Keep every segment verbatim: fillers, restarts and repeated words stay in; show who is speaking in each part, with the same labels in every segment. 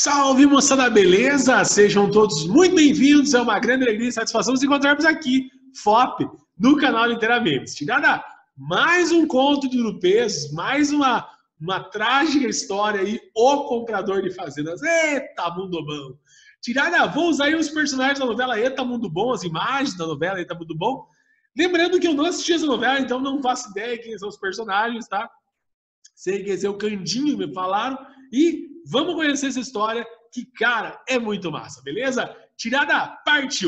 Speaker 1: Salve, moçada, beleza? Sejam todos muito bem-vindos. É uma grande alegria e satisfação nos encontrarmos aqui, F O P, no canal Inteiramente. Tirada mais um conto de Urupês, mais uma, uma trágica história aí, O Comprador de Fazendas. Eita, mundo bom! Tirada, vou usar aí os personagens da novela Eita, Mundo Bom, as imagens da novela Eita, Mundo Bom. Lembrando que eu não assisti essa novela, então não faço ideia quem são os personagens, tá? Sei que esse é o Candinho, me falaram. E vamos conhecer essa história que, cara, é muito massa, beleza? Tirada, partiu!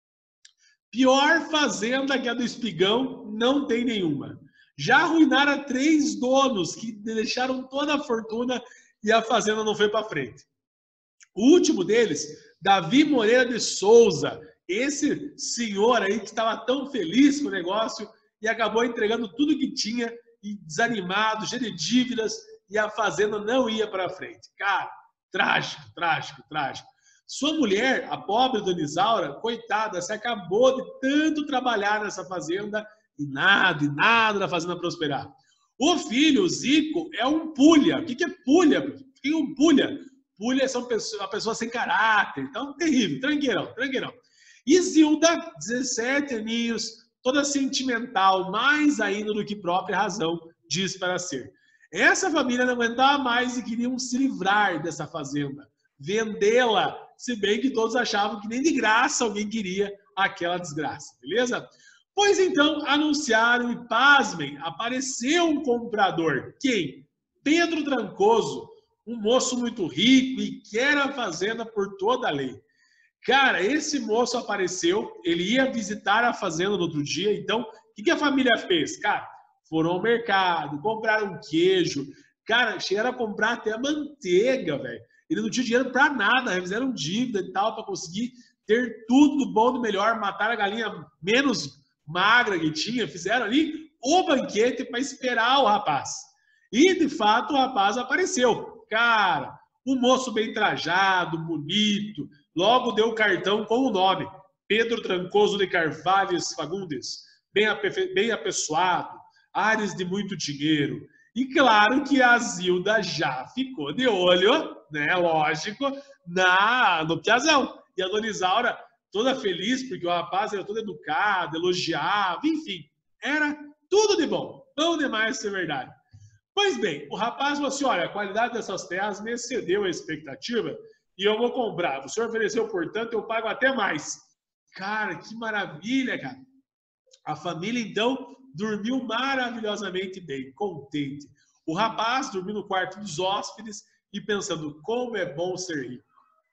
Speaker 1: Pior fazenda que a do Espigão, não tem nenhuma. Já arruinaram três donos que deixaram toda a fortuna e a fazenda não foi para frente. O último deles, Davi Moreira de Souza, esse senhor aí que estava tão feliz com o negócio e acabou entregando tudo que tinha e desanimado, cheio de dívidas, e a fazenda não ia para frente. Cara, trágico, trágico, trágico. Sua mulher, a pobre Dona Isaura, coitada, se acabou de tanto trabalhar nessa fazenda e nada, e nada da fazenda prosperar. O filho, o Zico, é um pulha. O que é pulha? O que é um pulha? Pulha são pessoas, uma pessoa sem caráter. Então, terrível, tranqueirão, tranqueirão. E Zilda, dezessete aninhos, toda sentimental, mais ainda do que própria razão diz para ser. Essa família não aguentava mais e queriam se livrar dessa fazenda, vendê-la, se bem que todos achavam que nem de graça alguém queria aquela desgraça, beleza? Pois então anunciaram e, pasmem, apareceu um comprador. Quem? Pedro Trancoso, um moço muito rico e quer a fazenda por toda a lei. Cara, esse moço apareceu, ele ia visitar a fazenda no outro dia, então, o que, que a família fez? Cara, foram ao mercado, compraram queijo, cara, chegaram a comprar até manteiga, velho. Ele não tinha dinheiro pra nada, fizeram dívida e tal, para conseguir ter tudo do bom do melhor, mataram a galinha menos magra que tinha, fizeram ali o banquete para esperar o rapaz. E, de fato, o rapaz apareceu. Cara, um moço bem trajado, bonito, logo deu o cartão com o nome, Pedro Trancoso de Carvalhos Fagundes, bem, ape, bem apessoado, ares de muito dinheiro. E claro que a Zilda já ficou de olho, né, lógico, na, no piazão. E a Dona Isaura toda feliz, porque o rapaz era todo educado, elogiava, enfim, era tudo de bom, bom demais ser verdade. Pois bem, o rapaz falou assim, olha, a qualidade dessas terras me excedeu a expectativa, e eu vou comprar. O senhor ofereceu, portanto, eu pago até mais. Cara, que maravilha, cara. A família, então, dormiu maravilhosamente bem, contente. O rapaz dormiu no quarto dos hóspedes e pensando, como é bom ser rico.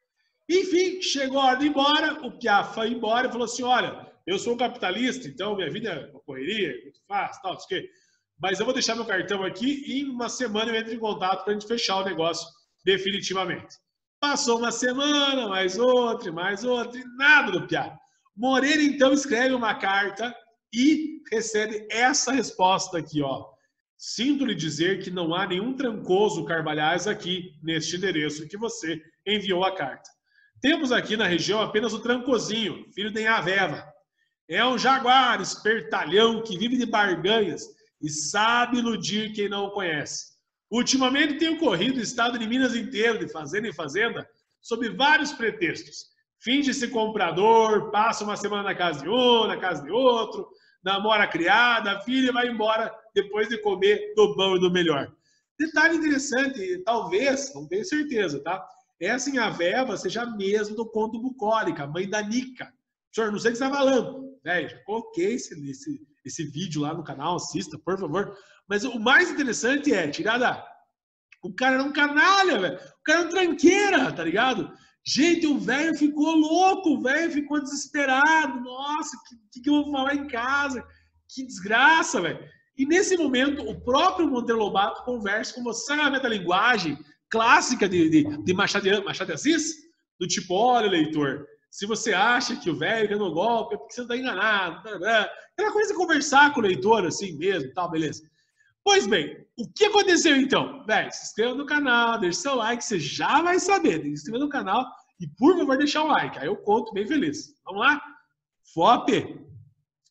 Speaker 1: Enfim, chegou a hora de ir embora, o Piá foi embora e falou assim, olha, eu sou um capitalista, então minha vida é uma correria, muito fácil, tal, não sei o quê. Mas eu vou deixar meu cartão aqui e em uma semana eu entro em contato para a gente fechar o negócio definitivamente. Passou uma semana, mais outra, mais outra, e nada do Piá. Moreira, então, escreve uma carta e recebe essa resposta aqui, ó. Sinto lhe dizer que não há nenhum Trancoso Carvalhais aqui, neste endereço que você enviou a carta. Temos aqui na região apenas o Trancozinho, filho de Aveva. É um jaguar espertalhão que vive de barganhas e sabe iludir quem não o conhece. Ultimamente tem ocorrido o estado de Minas inteiro, de fazenda em fazenda, sob vários pretextos. Finge-se comprador, passa uma semana na casa de um, na casa de outro, namora a criada, a filha vai embora depois de comer do bom e do melhor. Detalhe interessante, talvez, não tenho certeza, tá? Essa em Aveva seja mesmo do conto bucólica, a mãe da Nica. Senhor, não sei o que você está falando. Véio, já coloquei esse, esse, esse vídeo lá no canal, assista, por favor. Mas o mais interessante é, tirada, o cara era um canalha, velho. O cara era um tranqueira, tá ligado? Gente, o velho ficou louco, o velho ficou desesperado. Nossa, o que, que eu vou falar em casa? Que desgraça, velho. E nesse momento, o próprio Monteiro Lobato conversa com você. Sabe a metalinguagem clássica de, de, de Machado, de, Machado de Assis? Do tipo, olha, leitor, se você acha que o velho ganhou golpe, é porque você está enganado. Aquela coisa de conversar com o leitor assim mesmo, tal, beleza. Pois bem, o que aconteceu então? Velho, se inscreva no canal, deixe seu like, você já vai saber. Se inscreva no canal e, por favor, deixar o like. Aí eu conto bem feliz. Vamos lá? F O P.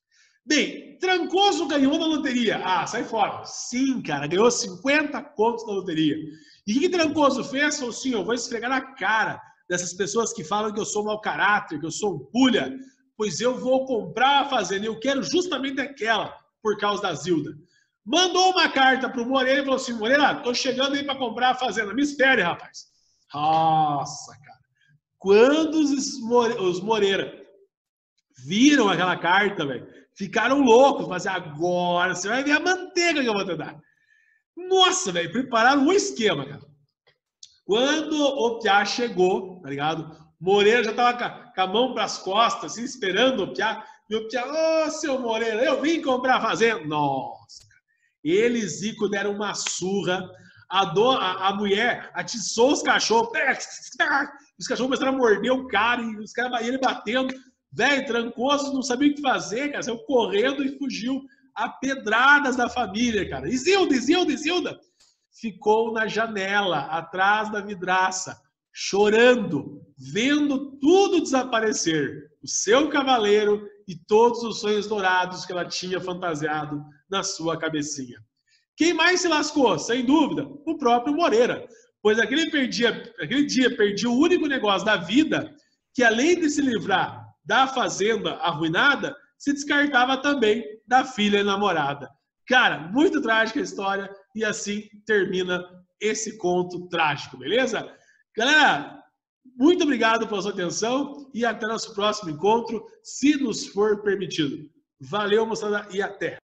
Speaker 1: Bem, Trancoso ganhou na loteria. Ah, sai fora. Sim, cara, ganhou cinquenta contos na loteria. E o que Trancoso fez? Falou assim, eu vou esfregar na cara dessas pessoas que falam que eu sou mau caráter, que eu sou um pulha, pois eu vou comprar a fazenda. Eu quero justamente aquela, por causa da Zilda. Mandou uma carta pro Moreira e falou assim, Moreira, tô chegando aí para comprar a fazenda. Me espere, rapaz. Nossa, cara. Quando os, More... os Moreira viram aquela carta, velho, ficaram loucos, mas agora você vai ver a manteiga que eu vou te dar. Nossa, velho, prepararam um esquema, cara. Quando o Piá chegou, tá ligado? Moreira já tava com a mão pras costas, assim, esperando o Piá. E o Piá, ô, oh, seu Moreira, eu vim comprar a fazenda. Nossa, cara. Eles, Zico, deram uma surra. A, do, a, a mulher atiçou os cachorros. Os cachorros começaram a morder o cara e os caras ele batendo. Velho, Trancoso, não sabia o que fazer, cara. Saiu correndo e fugiu a pedradas da família, cara. Isilda, Isilda, Isilda. Ficou na janela, atrás da vidraça, chorando, vendo tudo desaparecer. O seu cavaleiro e todos os sonhos dourados que ela tinha fantasiado na sua cabecinha. Quem mais se lascou? Sem dúvida, o próprio Moreira. Pois aquele, perdia, aquele dia perdia o único negócio da vida que, além de se livrar da fazenda arruinada, se descartava também da filha namorada. Cara, muito trágica a história e assim termina esse conto trágico, beleza? Galera, muito obrigado pela sua atenção e até nosso próximo encontro, se nos for permitido. Valeu, moçada, e até!